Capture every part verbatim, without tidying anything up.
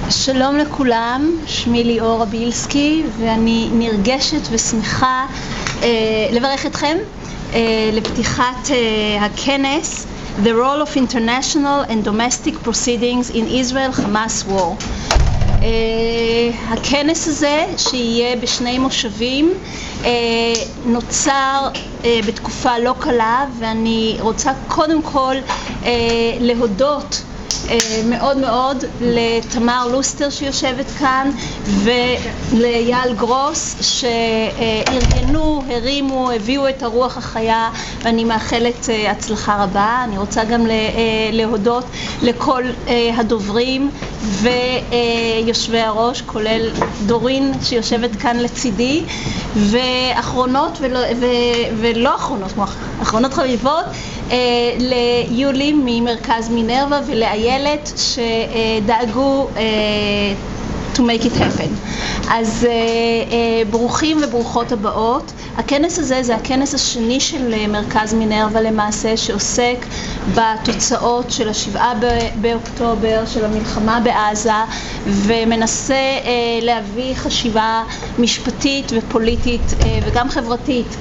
שלום לכולם, שמי ליאור רבילסקי ואני נרגשת ושמחה אה, לברך אתכם אה, לפתיחת אה, הכנס The Role of International and Domestic Proceedings in Israel-Hamas War. אה, הכנס הזה שיהיה בשני מושבים אה, נוצר אה, בתקופה לא קלה, ואני רוצה קודם כל אה, להודות מאוד מאוד לתמר לוסטר שיושבת כאן ולאייל גרוס שארגנו, הרימו, הביאו את הרוח החיה, ואני מאחלת הצלחה רבה. אני רוצה גם להודות לכל הדוברים ויושבי הראש, כולל דורין שיושבת כאן לצידי, ואחרונות ולא, ולא אחרונות, אחרונות חביבות, ליולי ממרכז מינרווה ולאיילת שדאגו to make it happen. אז ברוכים וברוכות הבאות. הכנס הזה זה הכנס השני של מרכז מינרווה למעשה, שעוסק בתוצאות של השבעה באוקטובר, של המלחמה בעזה, ומנסה להביא חשיבה משפטית ופוליטית וגם חברתית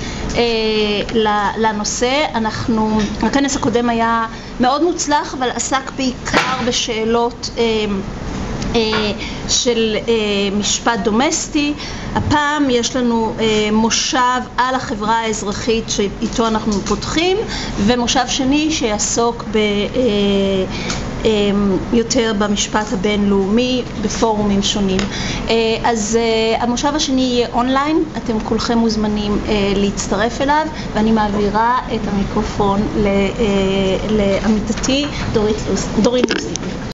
לנושא. אנחנו, הכנס הקודם היה מאוד מוצלח, אבל עסק בעיקר בשאלות של משפט דומסטי. הפעם יש לנו מושב על החברה האזרחית שאיתו אנחנו פותחים, ומושב שני שיעסוק ב יותר במשפט הבינלאומי בפורומים שונים. אז המושב השני יהיה אונליין, אתם כולכם מוזמנים להצטרף אליו, ואני מעבירה את המיקרופון לעמיתתי דורין לוזי.